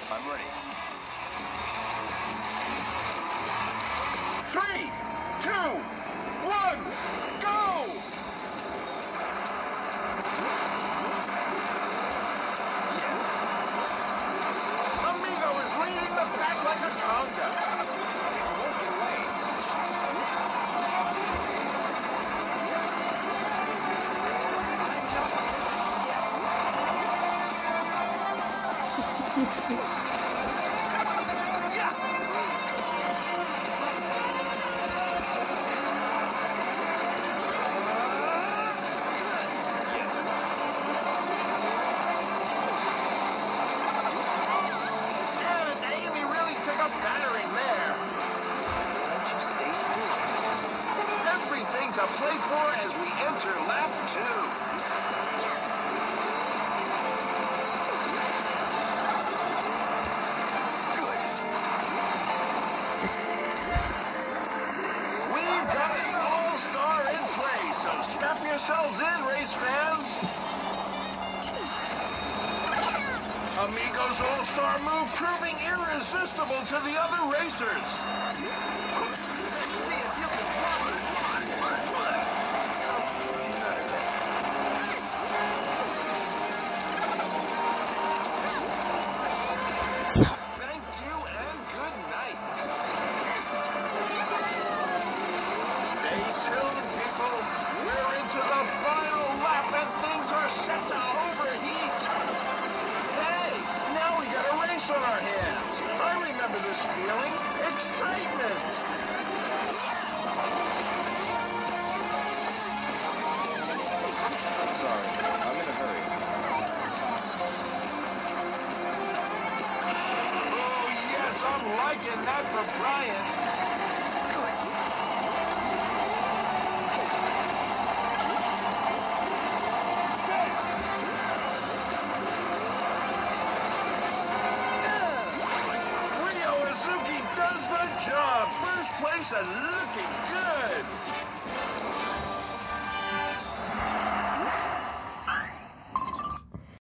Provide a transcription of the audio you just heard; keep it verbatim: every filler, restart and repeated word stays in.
I'm ready. Three, two, one, go! Yes. Amigo is leading the pack like a conga. Working away. To play for as we enter lap two. Good. We've got an all-star in play, so strap yourselves in, race fans. Amigo's all-star move proving irresistible to the other racers. Thank you and good night. Stay tuned, people. We're into the final lap and things are set to overheat. Hey, now we got a race on our hands. I remember this feeling. Excitement. Sorry, I'm in a hurry. I'm liking that for Brian. Good. Ryo Hazuki does the job. First place and looking good.